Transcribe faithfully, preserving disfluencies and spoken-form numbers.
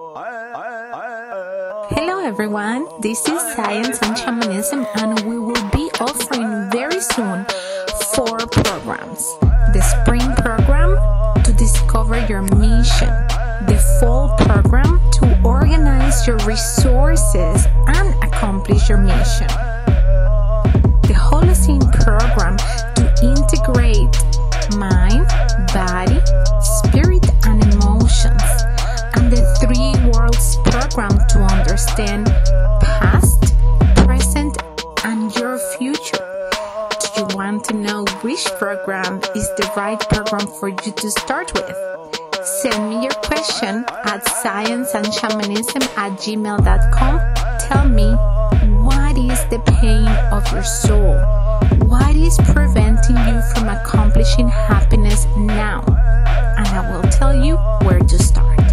Hello everyone, this is Science and Shamanism, and we will be offering very soon four programs. The spring program to discover your mission, the fall program to organize your resources and accomplish your mission, the Holocene program to integrate mind, body, spirit and emotions, and the Three Worlds program to understand past, present, and your future. Do you want to know which program is the right program for you to start with? Send me your question at scienceandshamanism at gmail dot com. Tell me, what is the pain of your soul? What is preventing you from accomplishing happiness now? And I will tell you where to start.